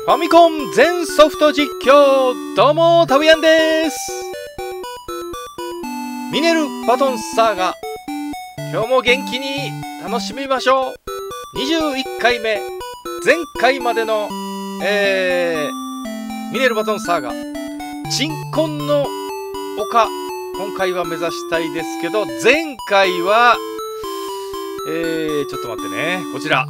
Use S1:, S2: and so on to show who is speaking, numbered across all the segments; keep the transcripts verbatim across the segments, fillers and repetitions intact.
S1: ファミコン全ソフト実況、どうもタブヤンです。ミネルバトンサーガ、今日も元気に楽しみましょう。にじゅういっかいめ、前回までの、えー、ミネルバトンサーガ鎮魂の丘、今回は目指したいですけど、前回はえー、ちょっと待ってね、こちら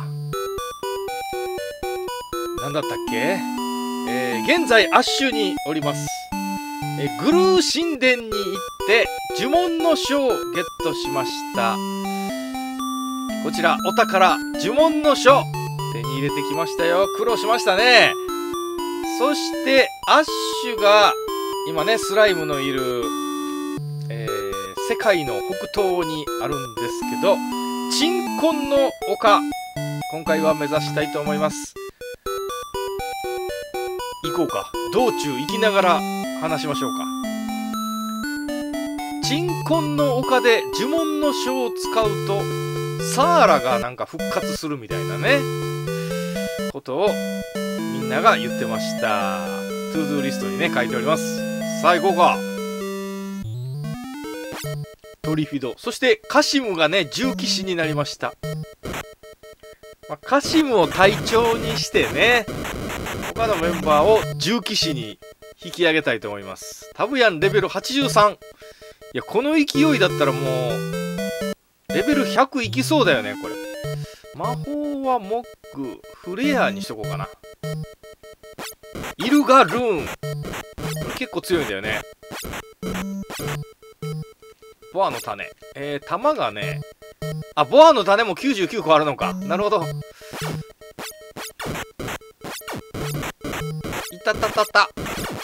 S1: 何だったっけ、えー、現在アッシュにおります。えー、グルー神殿に行って呪文の書をゲットしました。こちらお宝呪文の書手に入れてきましたよ。苦労しましたね。そしてアッシュが今ねスライムのいる、えー、世界の北東にあるんですけど、鎮魂の丘、今回は目指したいと思います。行こうか。道中行きながら話しましょうか。鎮魂の丘で呪文の書を使うとサーラがなんか復活するみたいなねことをみんなが言ってました。トゥードゥーリストにね書いております。さあ行こうか。トリフィド、そしてカシムがね重騎士になりました。まあ、カシムを隊長にしてね他のメンバーを重騎士に引き上げたいと思います。タブヤンレベルはちじゅうさん。いやこの勢いだったらもうレベルひゃくいきそうだよねこれ。魔法はモック、フレアにしとこうかな。イルガルーン、結構強いんだよね。ボアの種、えー、弾がね、あ、ボアの種もきゅうじゅうきゅうこあるのか。なるほど。いたたたた。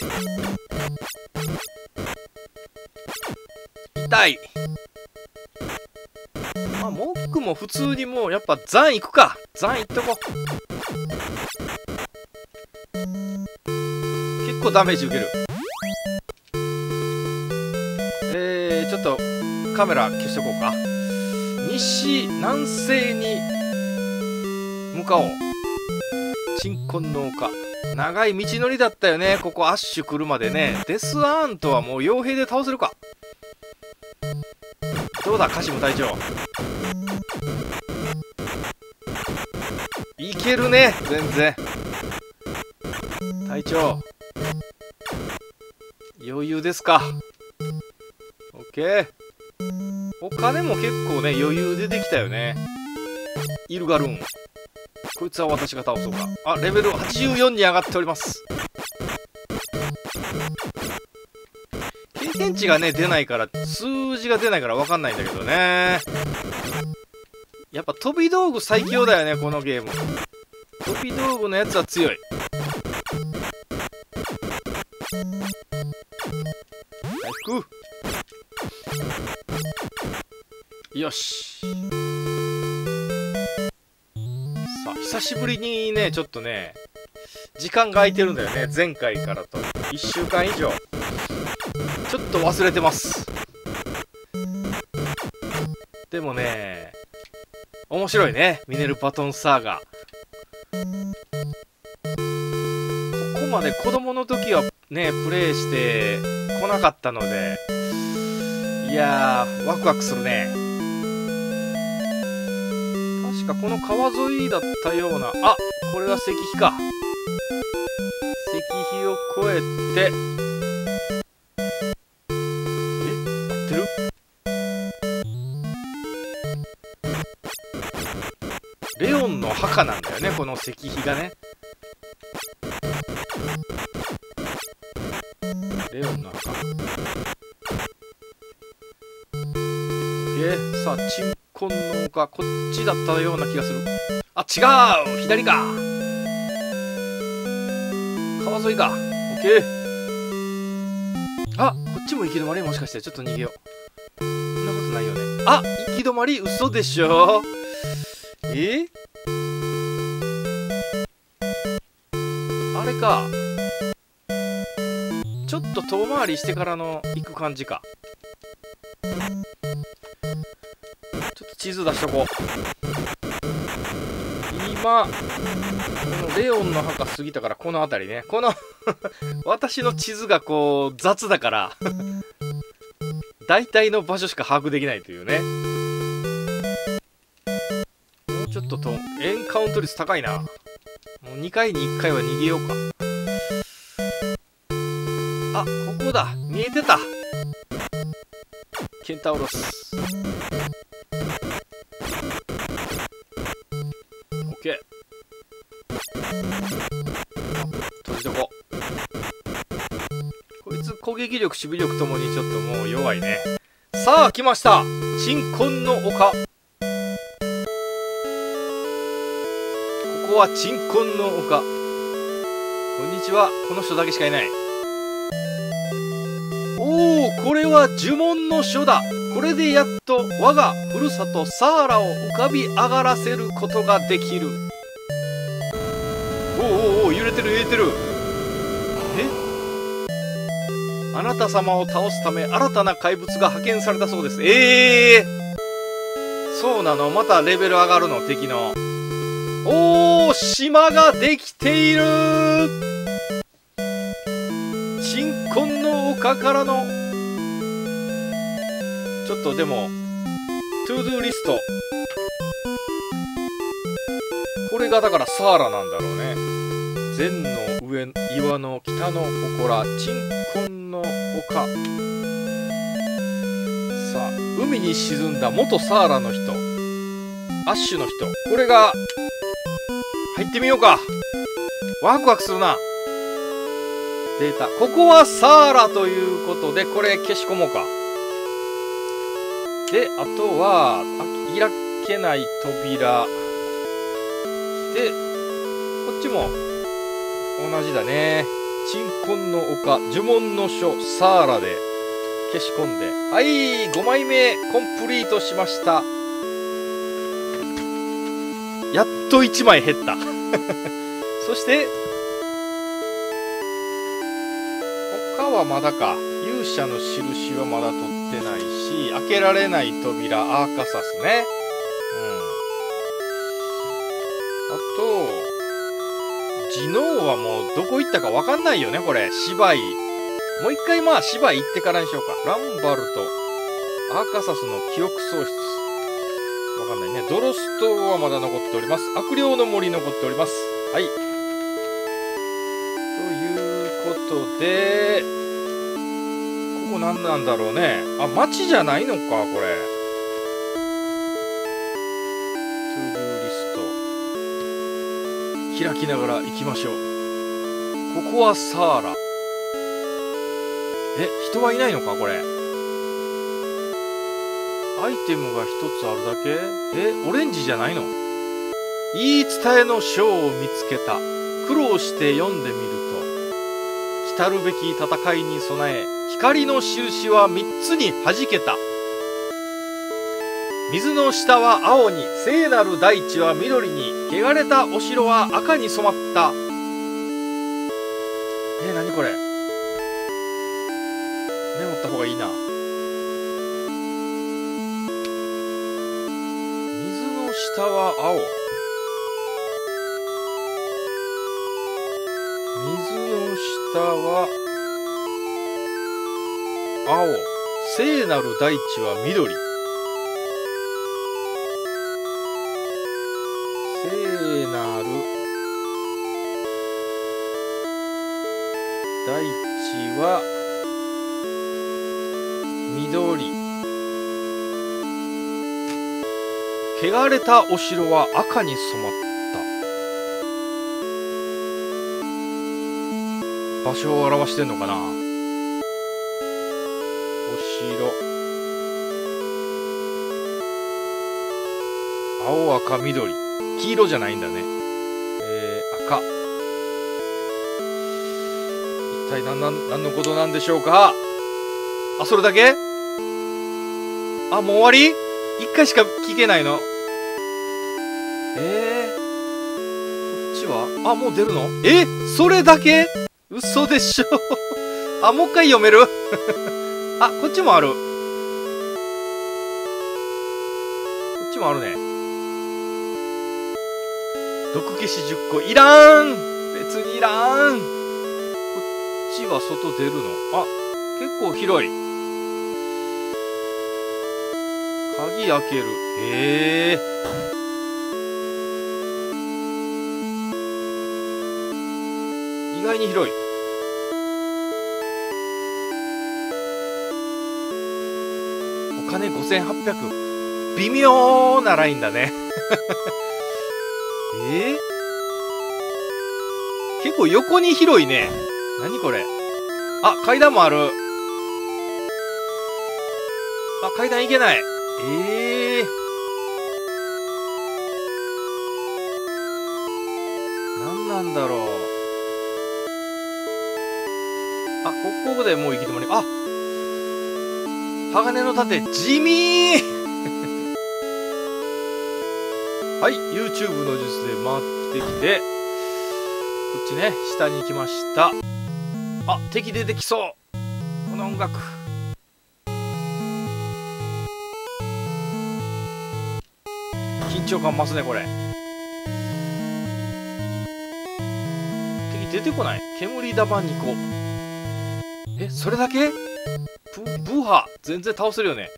S1: 痛い。まあ、モックも普通にもうやっぱザンいくか。ザンいっとこ。結構ダメージ受ける。えー、ちょっとカメラ消しとこうか。西南西に向かおう。鎮魂の丘、長い道のりだったよねここ。アッシュ来るまでね。デスアーントはもう傭兵で倒せるか。どうだカシム隊長、いけるね全然。隊長余裕ですか。オッケー。お金も結構ね余裕出てきたよね。イルガルーン、こいつは私が倒そうか。あ、レベルはちじゅうよんに上がっております。経験値がね出ないから数字が出ないから分かんないんだけどね。やっぱ飛び道具最強だよねこのゲーム。飛び道具のやつは強い。回復、よし。さあ久しぶりにねちょっとね時間が空いてるんだよね前回からと。いっしゅうかん以上ちょっと忘れてます。でもね面白いねミネルバトンサーガ。ここまで子供の時はねプレイしてこなかったので、いやーワクワクするね。確かこの川沿いだったような。あ、これは石碑か。石碑を越えて、え、合ってる？レオンの墓なんだよねこの石碑がね。レオンの墓。えー、さあ鎮魂の丘、こっちだったような気がする。あ、違う、左か。川沿いか。オッケー。あ、こっちも行き止まり。もしかしてちょっと逃げよう。そんなことないよね。あ、行き止まり、嘘でしょ。えあれか。ちょっと遠回りしてからの行く感じか。ちょっと地図出しとこう。 今このレオンの墓過ぎたからこの辺りね、この私の地図がこう雑だから大体の場所しか把握できないというね。もうちょっととエンカウント率高いな。もうにかいにいっかいは逃げようか。あ、ここだ、見えてた。ケンタウロス。オッケー。閉じとこ。こいつ攻撃力守備力ともにちょっともう弱いね。さあ来ました、鎮魂の丘。ここは鎮魂の丘。こんにちは。この人だけしかいない。おお、これは呪文の書だ。これでやっと我がふるさとサーラを浮かび上がらせることができる。おおおお、揺れてる揺れてる。え、あなた様を倒すため新たな怪物が派遣されたそうです。ええー、そうなの。またレベル上がるの、敵の。おお、島ができている。鎮魂の丘からのちょっとでもトゥードゥーリスト、これがだからサーラなんだろうね。善の上岩の北の祠鎮魂の丘。さあ、海に沈んだ元サーラの人、アッシュの人、これが入ってみようか。ワクワクするな。データ、ここはサーラということで、これ消し込もうか。で、あとは開けない扉で、こっちも同じだね。鎮魂の丘、呪文の書、サーラで消し込んで、はい、ごまいめコンプリートしました。やっといちまい減ったそして他はまだか。勇者の印はまだ取ってないし、開けられない扉、アーカサスね。うん。あとジノーはもうどこ行ったか分かんないよね、これ。芝居もう一回、まあ芝居行ってからにしようか。ランバルト、アーカサスの記憶喪失、分かんないね。ドロストはまだ残っております。悪霊の森残っております。はい、ということで、ここ何なんだろうね。あ、町じゃないのか、これ。トゥードゥーリスト開きながら行きましょう。ここはサーラ。え、人はいないのか、これ。アイテムが一つあるだけ。え、オレンジじゃないの。言い伝えの書を見つけた。苦労して読んでみると、来るべき戦いに備え、光の印は三つに弾けた。水の下は青に、聖なる大地は緑に、汚れたお城は赤に染まった。え、なにこれ。メモった方がいいな。水の下は青。水の下は青、聖なる大地は緑。聖なる大地は緑。汚れたお城は赤に染まった。場所を表してんのかな。お城、青赤緑、黄色じゃないんだね。えー、赤。一体何, 何, 何のことなんでしょうか。あ、それだけ。あ、もう終わり。一回しか聞けないの。えー、こっちは、あ、もう出るの。え、それだけ。嘘でしょあ、もう一回読めるあ、こっちもある。こっちもあるね。 毒消しじゅっこいらん。別にいらん。こっちは外出るの。あ、結構広い。鍵開ける。へえ。意外に広い。お金ごせんはっぴゃく。微妙なラインだね。えー、結構横に広いね。何これ。あ、階段もある。あ、階段行けない。ええー。何なんだろう。あ、ここでもう行き止まり。あ、鋼の盾、地味ー。はい、YouTube の術で回ってきて、こっちね、下に行きました。あ、敵出てきそう。この音楽。緊張感増すね、これ。敵出てこない。煙玉にこ。え、それだけ？ブ、ブーハー。全然倒せるよね。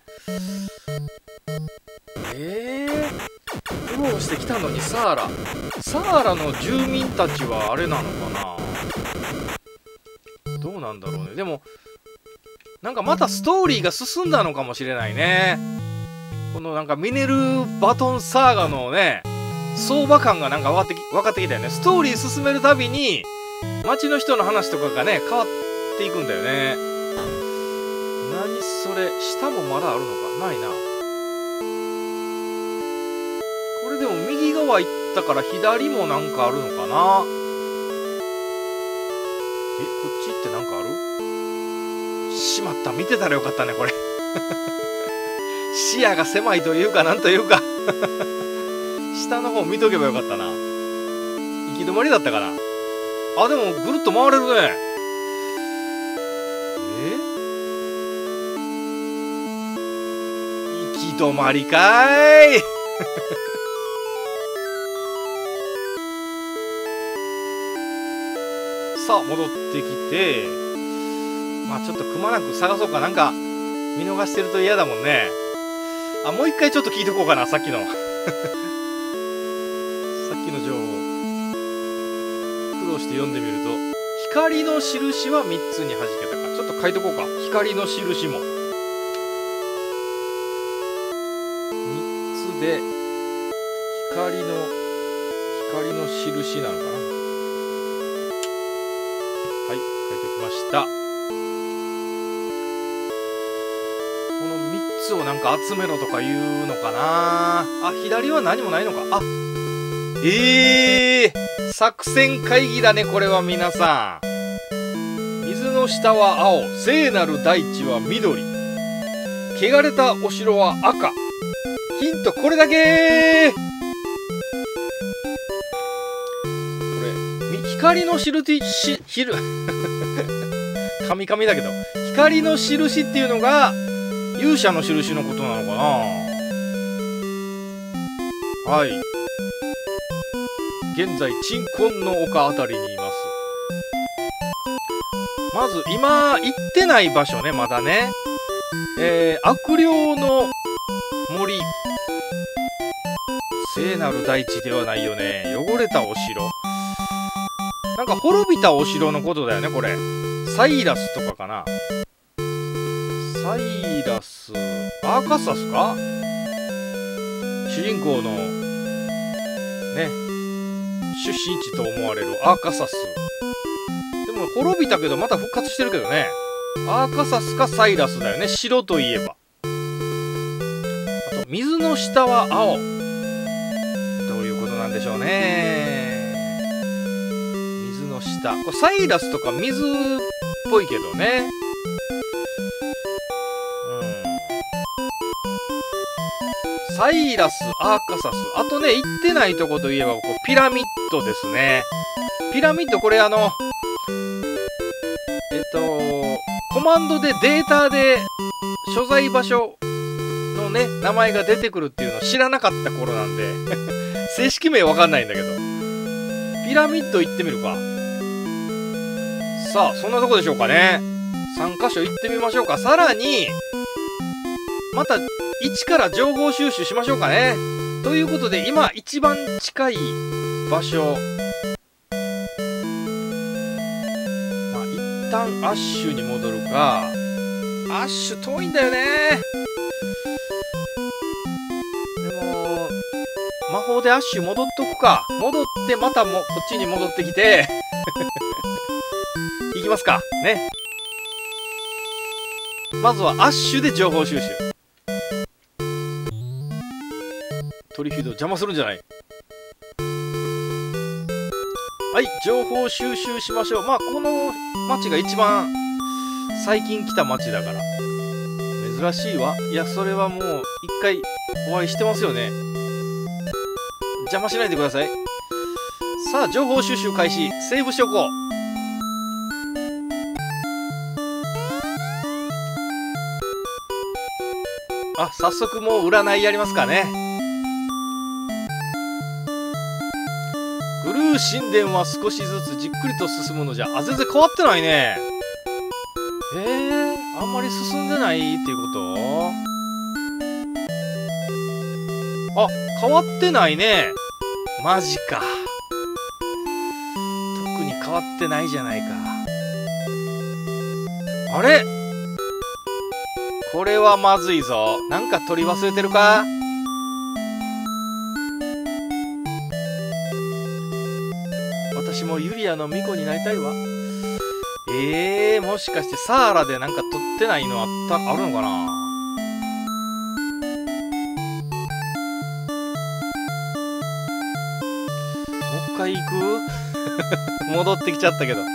S1: えー。苦労してきたのにサーラ。サーラの住民たちはあれなのかな。どうなんだろうね。でも、なんかまたストーリーが進んだのかもしれないね。このなんかミネルバトンサーガのね、相場感がなんか分かってき、分かってきたよね。ストーリー進めるたびに、街の人の話とかがね、変わっていくんだよね。何それ、下もまだあるのかないな。これでも右側行ったから左もなんかあるのかな。え、こっち行ってなんかある？しまった、見てたらよかったね、これ。視野が狭いというか、なんというか。下の方見とけばよかったな。行き止まりだったかな。あ、でもぐるっと回れるね。え？行き止まりかーい。さあ、戻ってきて、まあちょっとくまなく探そうか。なんか、見逃してると嫌だもんね。あ、もう一回ちょっと聞いとこうかな、さっきの。さっきの情報。苦労して読んでみると、光の印はみっつに弾けたか。ちょっと書いとこうか。光の印も。みっつで、光の、光の印なのかな。はい、書いておきました。このみっつをなんか集めろとか言うのかな。あ、左は何もないのか。あ、ええー、作戦会議だね、これは皆さん。水の下は青、聖なる大地は緑。汚れたお城は赤。ヒントこれだけー。光の印し、ひる、カミカミだけど、光の印っていうのが勇者の印のことなのかな。はい。現在、鎮魂の丘あたりにいます。まず、今、行ってない場所ね、まだね。えー、悪霊の森。聖なる大地ではないよね。汚れたお城。なんか滅びたお城のことだよね、これ。サイラスとかかな。サイラス、アーカサスか？主人公の、ね、出身地と思われるアーカサス。でも滅びたけどまた復活してるけどね。アーカサスかサイラスだよね、城といえば。あと、水の下は青。どういうことなんでしょうね。下。これサイラスとか水っぽいけどね。うん。サイラス、アーカサス。あとね、行ってないとこといえば、こうピラミッドですね。ピラミッド、これあの、えっと、コマンドでデータで所在場所のね、名前が出てくるっていうのを知らなかった頃なんで、正式名わかんないんだけど。 ピラミッド行ってみるか。さあ、そんなとこでしょうかね。さんかしょ行ってみましょうか。さらに、また一から情報収集しましょうかね。ということで、今一番近い場所。まあ、一旦アッシュに戻るか。アッシュ遠いんだよね。でも、魔法でアッシュ戻っとくか。戻ってまたもこっちに戻ってきて。いきますか。ね。まずはアッシュで情報収集。トリフィード邪魔するんじゃない。はい、情報収集しましょう。まあ、この町が一番最近来た町だから。珍しいわ。いや、それはもう一回お会いしてますよね。邪魔しないでください。さあ、情報収集開始。セーブしとこう。あ、早速もう占いやりますかね。グルー神殿は少しずつじっくりと進むのじゃ。あ、全然変わってないね。えー、あんまり進んでないっていうこと？あ、変わってないね。マジか。特に変わってないじゃないか。あれ？これはまずいぞ。なんか取り忘れてるか？私もユリアの巫女になりたいわ。えー、もしかしてサーラでなんか取ってないのあった、あるのかな？もう一回行く？戻ってきちゃったけど。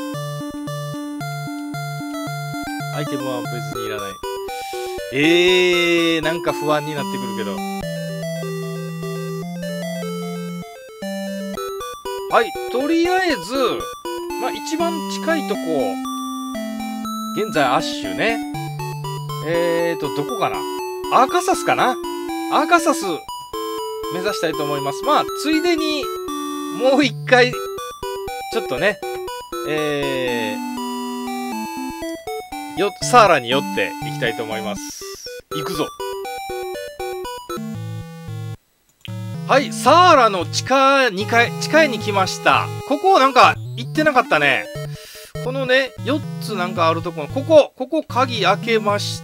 S1: アイテムは別にいらない。えー、なんか不安になってくるけど。はい、とりあえず、まあ一番近いとこ、現在アッシュね。えーと、どこかな？アーカサスかな？アーカサス目指したいと思います。まあ、ついでに、もう一回、ちょっとね、えー、よ、サーラに寄っていきたいと思います。行くぞ。はい、サーラの地下にかい、地下へに来ました。ここなんか行ってなかったね。このね、よっつなんかあるところ、ここ、ここ鍵開けました。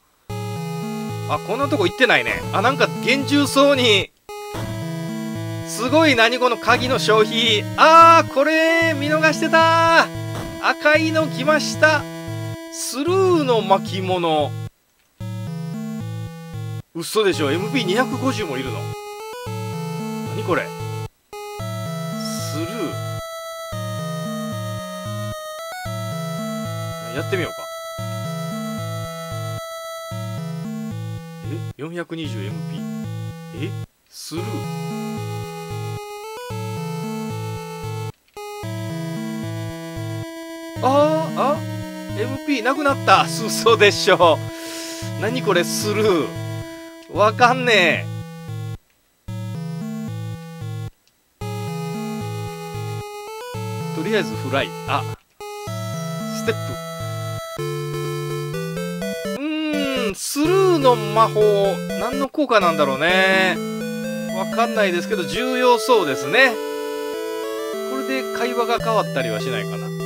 S1: あ、こんなとこ行ってないね。あ、なんか厳重そうに。すごい、何この鍵の消費。あー、これ見逃してた。赤いの来ました。スルーの巻物。嘘でしょ。 エムピーにひゃくごじゅう もいるの。何これ。スルー。やってみようか。え ?よんひゃくにじゅうエムピー。えスルー。あー、あ エムピー なくなった。嘘でしょ。何これスルー。わかんねえ。とりあえずフライ。あ、ステップ。うーん、スルーの魔法、何の効果なんだろうね。わかんないですけど、重要そうですね。これで会話が変わったりはしないかな。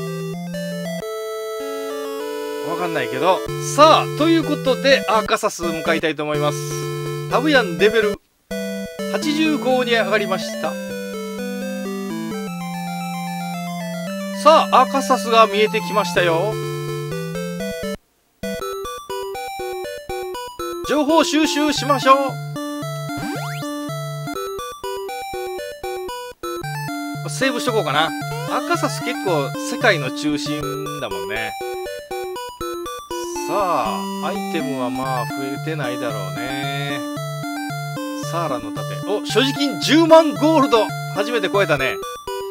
S1: わかんないけど。さあ、ということで、アーカサス向かいたいと思います。タブヤンレベルはちじゅうごに上がりました。さあ、アーカサスが見えてきましたよ。情報収集しましょう。セーブしとこうかな。アーカサス結構世界の中心だもんね。さあ、アイテムはまあ増えてないだろうね。サーラの盾。お、所持金じゅうまんゴールド。初めて超えたね。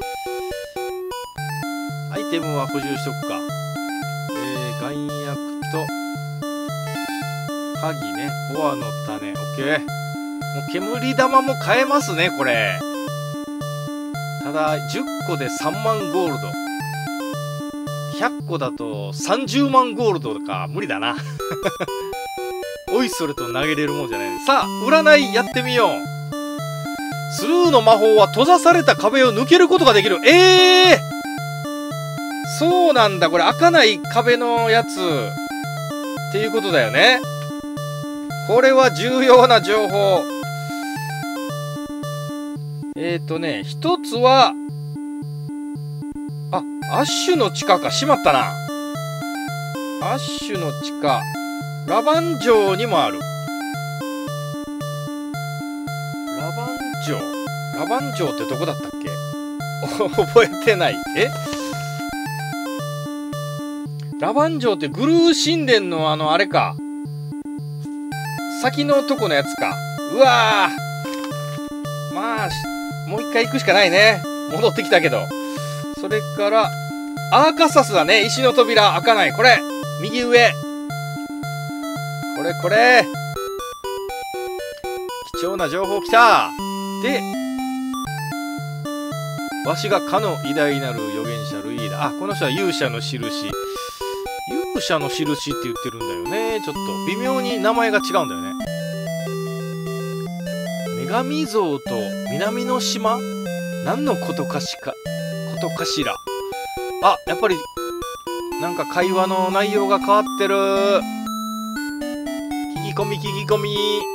S1: アイテムは補充しとくか。えー、眼薬と、鍵ね。ボアの種。オッケー。もう煙玉も買えますね、これ。 ただじゅっこでさんまんゴールド、ひゃっこだとさんじゅうまんゴールドとか無理だな。おいそれと投げれるもんじゃない。さあ占いやってみよう。スルーの魔法は閉ざされた壁を抜けることができる。ええー、そうなんだ。これ開かない壁のやつっていうことだよね。これは重要な情報。えっとね、一つは、あ、アッシュの地下か。しまったな。アッシュの地下。ラバン城にもある。ラバン城。ラバン城ってどこだったっけ？覚えてない。え？ラバン城ってグルー神殿のあのあれか。先のとこのやつか。うわー。まあ、もう一回行くしかないね。戻ってきたけど。それから、アーカサスだね。石の扉開かない。これ。右上。これこれ。貴重な情報来た。で、わしがかの偉大なる預言者ルイーダ。あ、この人は勇者の印。勇者の印って言ってるんだよね。ちょっと微妙に名前が違うんだよね。女神像と南の島？何のことかしか、ことかしら。あ、やっぱり、なんか会話の内容が変わってる。聞き込み聞き込み。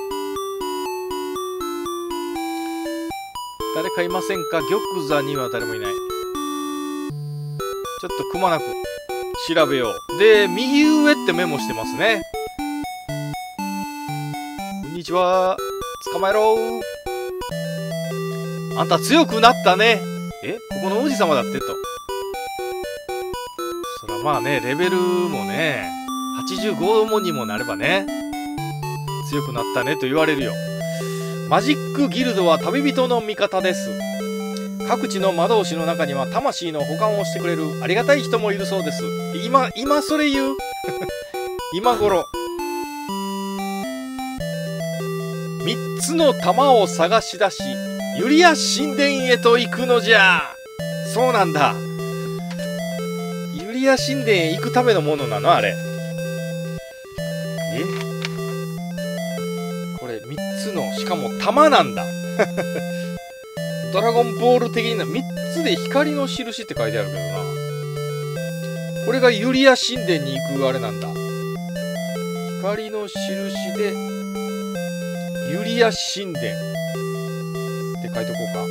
S1: 誰かいませんか？玉座には誰もいない。ちょっとくまなく調べよう。で、右上ってメモしてますね。こんにちは。捕まえろー。あんた強くなったね。え？ここの王子様だってと。そらまあね、レベルもね、はちじゅうごにもなればね、強くなったねと言われるよ。マジックギルドは旅人の味方です。各地の魔導士の中には魂の保管をしてくれるありがたい人もいるそうです。今、今それ言う今頃。三つの玉を探し出し、ユリア神殿へと行くのじゃ。そうなんだ。ユリア神殿へ行くためのものなのあれ。え？これみっつの、しかも玉なんだ。ドラゴンボール的なみっつで光の印って書いてあるけどな。これがユリア神殿に行くあれなんだ。光の印でユリア神殿って書いとこうか。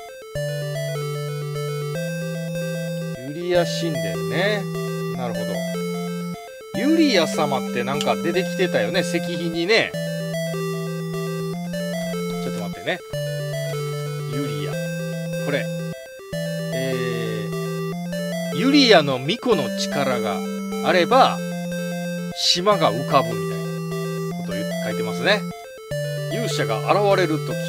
S1: ユリア神殿ね。なるほど。ユリア様ってなんか出てきてたよね、石碑にね。ちょっと待ってね。ユリア。これ。えー、ユリアの巫女の力があれば、島が浮かぶみたいなことを書いてますね。勇者が現れるとき。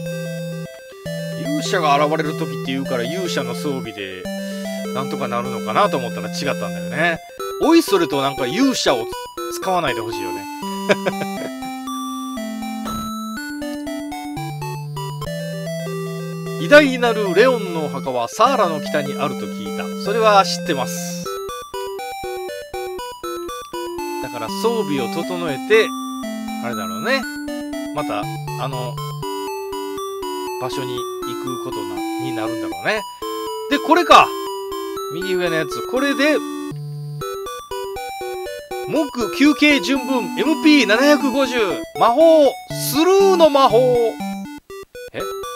S1: 勇者が現れるときって言うから勇者の装備でなんとかなるのかなと思ったら違ったんだよね。おいそれとなんか勇者を使わないでほしいよね。偉大なるレオンのお墓はサーラの北にあると聞いた。それは知ってます。だから装備を整えてあれだろうね。またあの場所に行くことなになるんだろうね。でこれか、右上のやつ。これで文句休憩順分 エムピーななひゃくごじゅう 魔法スルーの魔法。え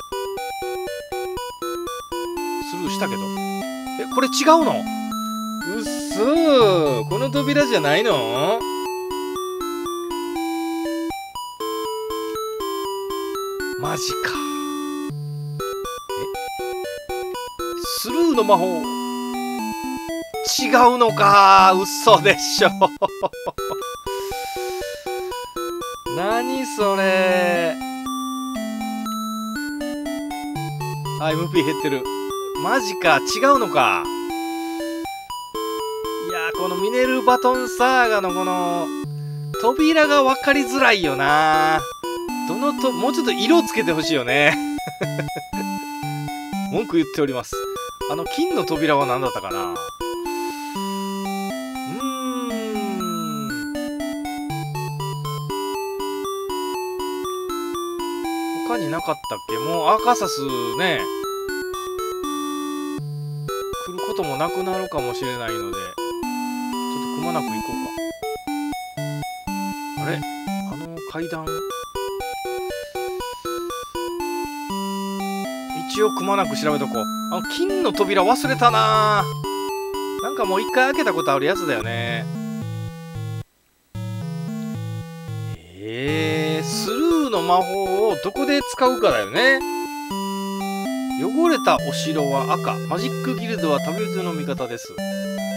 S1: スルーしたけど、えこれ違うの？うっそー、この扉じゃないの？マジか。えスルーの魔法違うのか。嘘でしょ。何それ。あ、エムピー 減ってる。マジか、違うのか。いやー、このミネルバトンサーガのこの扉が分かりづらいよな。どのともうちょっと色つけてほしいよね。 文句言っております。あの金の扉は何だったかな。うーん、他になかったっけ。もうアーカサスね来ることもなくなるかもしれないので、ちょっとくまなく行こうか。あれ、あの階段、一応くまなく調べとこう。あの金の扉忘れたな。なんかもう一回開けたことあるやつだよね。えー、スルーの魔法をどこで使うかだよね。汚れたお城は赤、マジックギルドは旅人の味方です。どう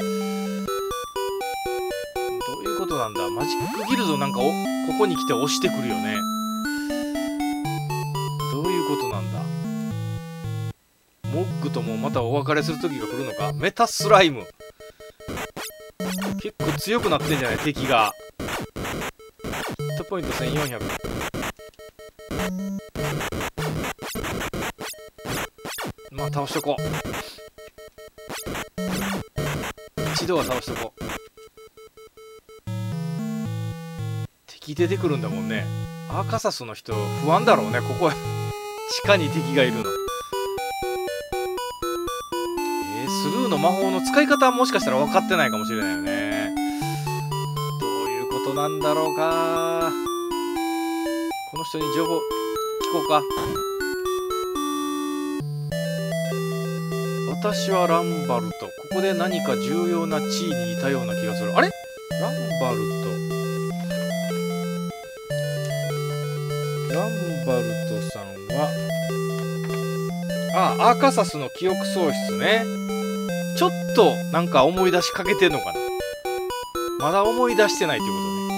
S1: いうことなんだ。マジックギルドなんかをここに来て押してくるよね。どういうことなんだ。モッグともまたお別れする時が来るのか。メタスライム結構強くなってんじゃない敵が。ヒットポイントせんよんひゃく。まあ倒しとこう。一度は倒しとこう。敵出てくるんだもんね。アーカサスの人不安だろうね。ここは地下に敵がいるの。えー、スルーの魔法の使い方はもしかしたら分かってないかもしれないよね。どういうことなんだろうか。この人に情報聞こうか。私はランバルト。ここで何か重要な地位にいたような気がする。あれ？ランバルト。ランバルトさんは、ああ、アーカサスの記憶喪失ね。ちょっとなんか思い出しかけてんのかな。まだ思い出してないという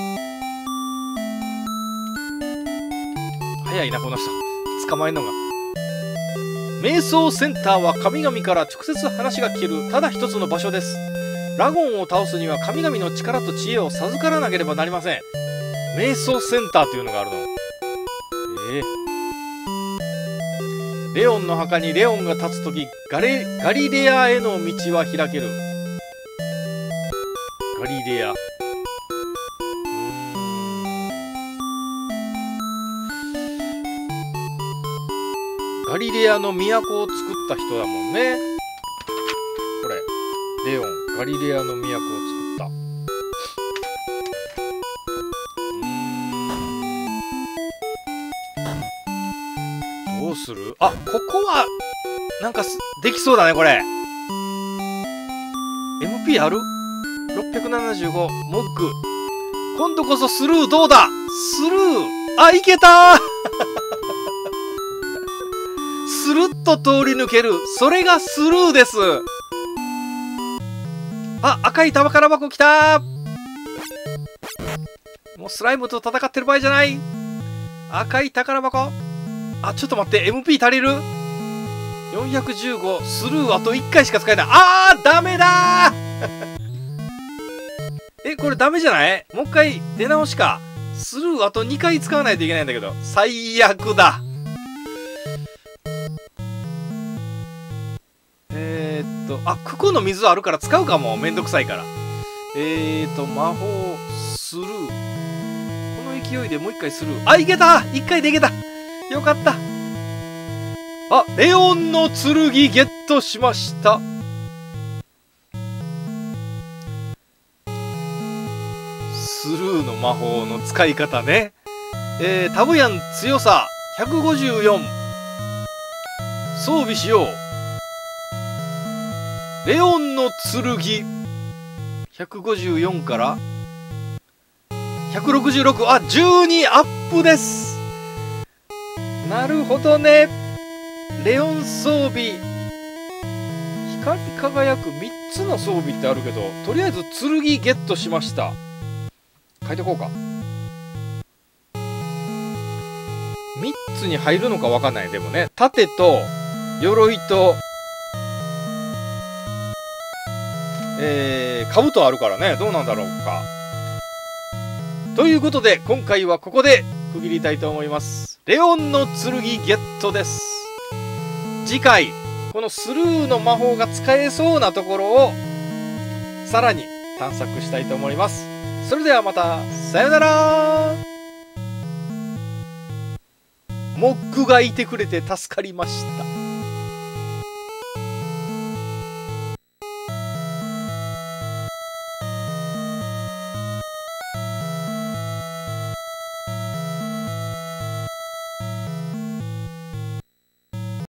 S1: ことね。早いな、この人。捕まえんのが。瞑想センターは神々から直接話が聞けるただ一つの場所です。ラゴンを倒すには神々の力と知恵を授からなければなりません。瞑想センターというのがあるの。えー、レオンの墓にレオンが立つとき、ガレガリレアへの道は開ける。ガリレア。ガリレアの都を作った人だもんね。これレオン、ガリレアの都を作った。うーん、どうする。あ、ここはなんかできそうだね。これ エムピー ある。ろっぴゃくななじゅうご。モッグ、今度こそスルー。どうだ。スルー。あ、いけたースルッと通り抜ける。それがスルーです。あ、赤い宝箱来たー。もうスライムと戦ってる場合じゃない。赤い宝箱。あ、ちょっと待って。エムピー 足りる？ よんひゃくじゅうご。スルーあといっかいしか使えない。あー、ダメだーえ、これダメじゃない？もう一回出直しか。スルーあとにかい使わないといけないんだけど。最悪だ。えー、っと、あ、クコの水あるから使うかも。めんどくさいから。えーと、魔法、スルー。この勢いでもう一回スルー。あ、いけた！一回でいけた！よかった。あ、レオンの剣ゲットしました。スルーの魔法の使い方ね。えー、タブヤン強さひゃくごじゅうよん。装備しよう。レオンの剣ひゃくごじゅうよんからひゃくろくじゅうろく。あ、じゅうにアップです。なるほどね。レオン装備、光り輝くみっつの装備ってあるけど、とりあえず剣ゲットしました。書いてこうか。みっつに入るのか分かんない。でもね、盾と鎧とえー、兜あるからね、どうなんだろうか。ということで今回はここで区切りたいと思います。レオンの剣ゲットです。次回このスルーの魔法が使えそうなところをさらに探索したいと思います。それではまた、さよなら。モックがいてくれて助かりました。